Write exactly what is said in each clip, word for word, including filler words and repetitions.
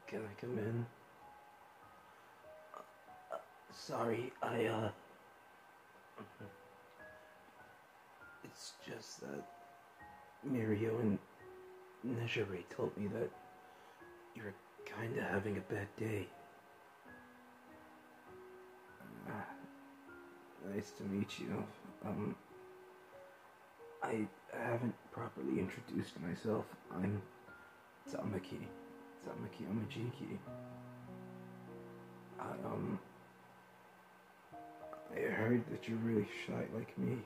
Can I come in? Sorry, I, uh... It's just that Mirio and Nejire told me that you're kinda having a bad day. Uh, nice to meet you. Um, I haven't properly introduced myself. I'm Tamaki. Tamaki Amajiki. I, um... I heard that you're really shy like me.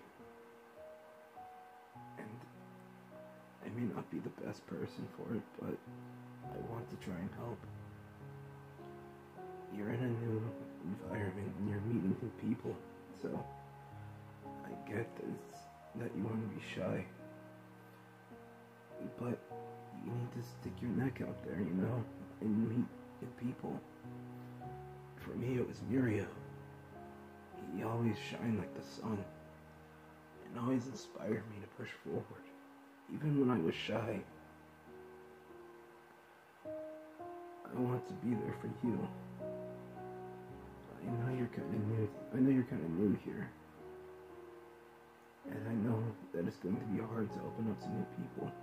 And I may not be the best person for it, but I want to try and help. You're in a new environment and you're meeting new people, so I get that, it's, that you want to be shy. But you need to stick your neck out there, you know, and meet new people. For me, it was Mirio. He always shined like the sun, and always inspired me to push forward, even when I was shy. I want to be there for you. I know you're kind of new. I know you're kind of new here, and I know that it's going to be hard to open up to new people.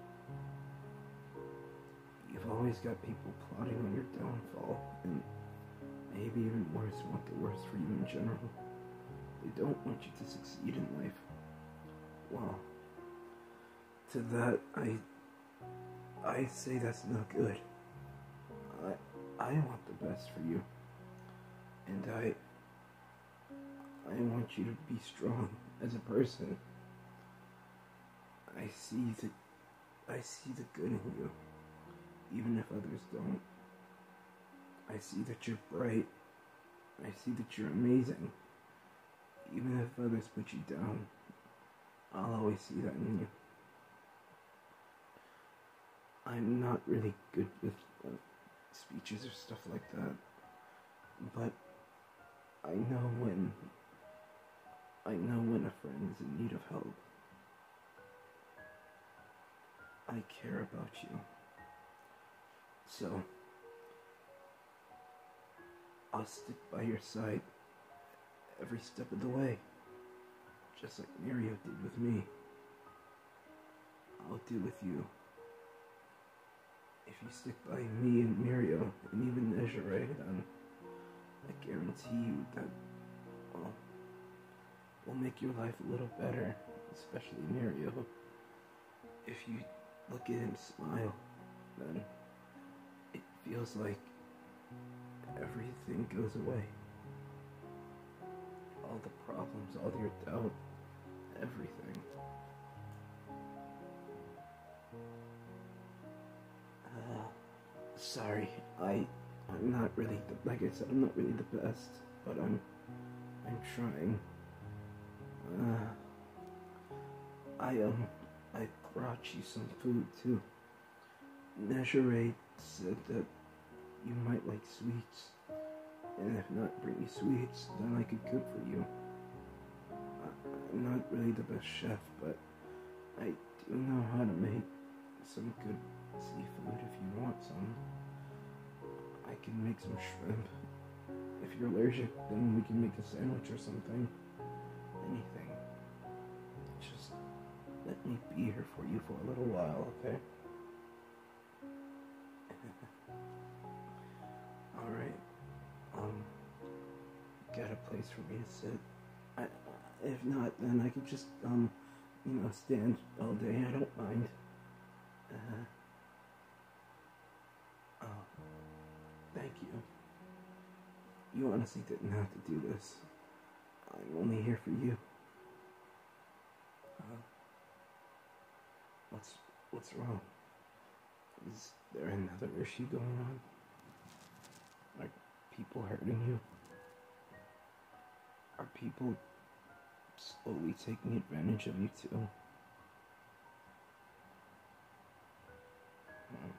You've always got people plotting on your downfall, and maybe even worse, want the worst for you in general. They don't want you to succeed in life. Well, to that, I, I say that's not good. I, I want the best for you. And I, I want you to be strong as a person. I see the, I see the good in you, even if others don't. I see that you're bright. I see that you're amazing. Even if others put you down, I'll always see that in you. I'm not really good with uh, speeches or stuff like that, but I know when, I know when a friend is in need of help. I care about you. So, I'll stick by your side every step of the way, just like Mirio did with me. I'll do with you. If you stick by me and Mirio, and even Nejire, then I guarantee you that, well, we'll make your life a little better, especially Mirio. If you look at him smile, then it feels like everything goes away. All the problems, all your doubt, everything. Uh, sorry, I, I'm not really, the, like I said, I'm not really the best, but I'm, I'm trying. Uh, I, um, I brought you some food too. Nejire said that you might like sweets. And if not bring you sweets, then I could cook for you. I'm not really the best chef, but I do know how to make some good seafood if you want some. I can make some shrimp. If you're allergic, then we can make a sandwich or something. Anything. Just let me be here for you for a little while, okay? Alright. Um, get a place for me to sit. I, if not, then I could just, um, you know, stand all day. I don't mind. Uh, oh, thank you. You honestly didn't have to do this. I'm only here for you. Uh, what's, what's wrong? Is there another issue going on? Are people hurting you? Are people slowly taking advantage of you too? Hmm.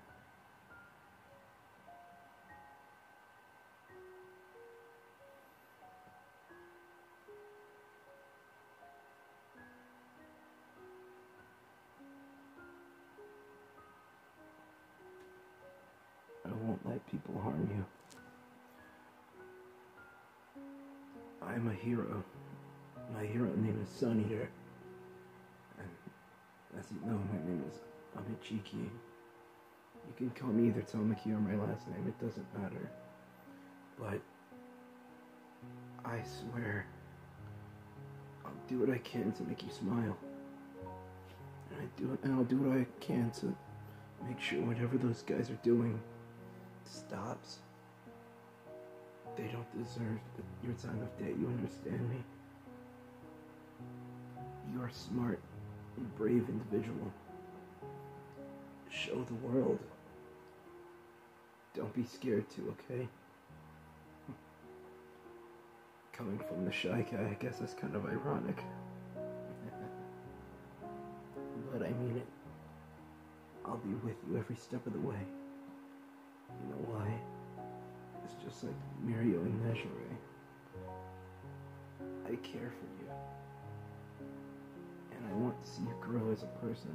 I won't let people people harm you. I'm a hero. My hero name is Sun Eater. And as you know, my name is Amichiki. You can call me either Tamaki or my last name, it doesn't matter. But I swear, I'll do what I can to make you smile. And I do it, and I'll do what I can to make sure whatever those guys are doing stops. They don't deserve your time of day, you understand me? You are a smart and brave individual. Show the world. Don't be scared to, okay? Coming from the shy guy, I guess that's kind of ironic. But I mean it. I'll be with you every step of the way. You know why? It's just like Mirio and Nejire. I care for you. And I want to see you grow as a person.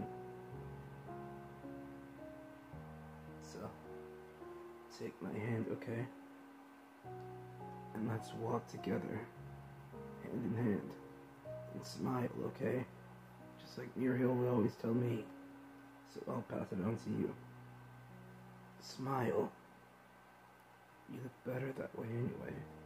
So, take my hand, okay? And let's walk together, hand in hand, and smile, okay? Just like Muriel would always tell me, so I'll pass it on to you. Smile. You look better that way anyway.